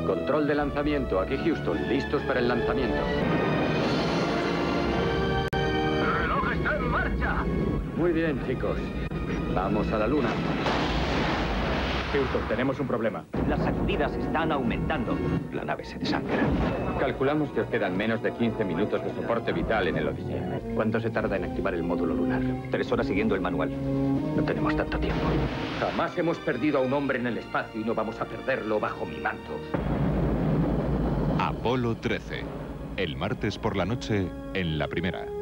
Control de lanzamiento. Aquí Houston. Listos para el lanzamiento. ¡El reloj está en marcha! Muy bien, chicos. Vamos a la luna. Houston, tenemos un problema. Las sacudidas están aumentando. La nave se desangra. Calculamos que os quedan menos de 15 minutos de soporte vital en el Odisea. ¿Cuánto se tarda en activar el módulo lunar? 3 horas siguiendo el manual. No tenemos tanto tiempo. Jamás hemos perdido a un hombre en el espacio y no vamos a perderlo bajo mi manto. Apolo 13. El martes por la noche en La Primera.